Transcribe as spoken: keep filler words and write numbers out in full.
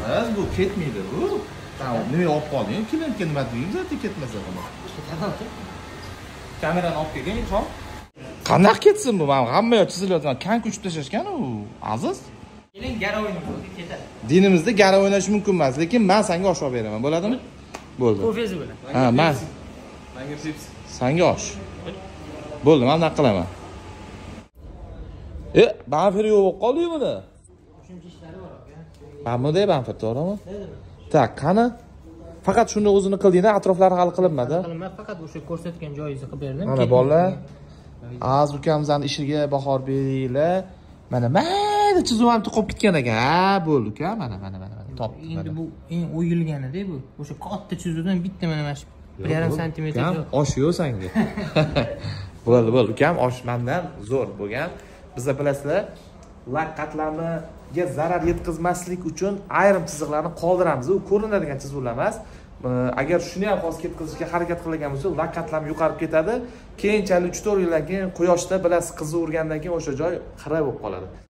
emas, bu ketmaydi bu. Tamam, nima olib qolding? Klientga nima deymiz, zaten ketmasa ham. Kamerani olib kelgan, xo'p. Qanday ketsin bu? Men hamma yoq chizilyapti. Kanka uchib tashashgan u, Aziz. Keling, gara o'ynaymiz, ketadi. Dinimizda gara o'ynash mumkin emas, lekin men senga osh olib beraman, bo'ladimi? Bo'ldi. Kofesi bilan. Ha, men. Menga chips. Senga osh. Bo'ldi, men naq qilaman. E, banfer yo'q bo'lib qoldi buni. Shuncha ishlari bor aka. Mana bunday banfer to'g'rimi? Tak, qani? Faqat shuni o'zini qildingda, atroflari hal qilinmadi. Qilinmadi, faqat o'sha ko'rsatgan joyingizni qilib berdim. Mana bolalar, Az ukamizning ishiga bahor beringlar. Mana mayda chizyapti qolib ketgan ekan. Ha, bo'ldi uka, mana mana mana top. Endi bu eng o'yilganida bu. O'sha katta chizuvdan bitta mana mana shu bir yarim santimetr. Osh yo'q senga. Bo'ldi, bo'ldi ukam, osh mendan zo'r bo'lgan. Bizda bilasizlar, lak qatlamiga zarar yetkazmaslik uchun ayrim chiziqlarni qoldiramiz. U ko'rinadigan chizuvlar emas. Agar shuni ham hozir ketkazishga harakat qilgan bo'lsa, lak qatlami yuqarib ketadi. Keyinchalik uch to'rt yildan keyin quyoshda bilasiz qizi urgandan keyin o'sha joy xira bo'lib qoladi.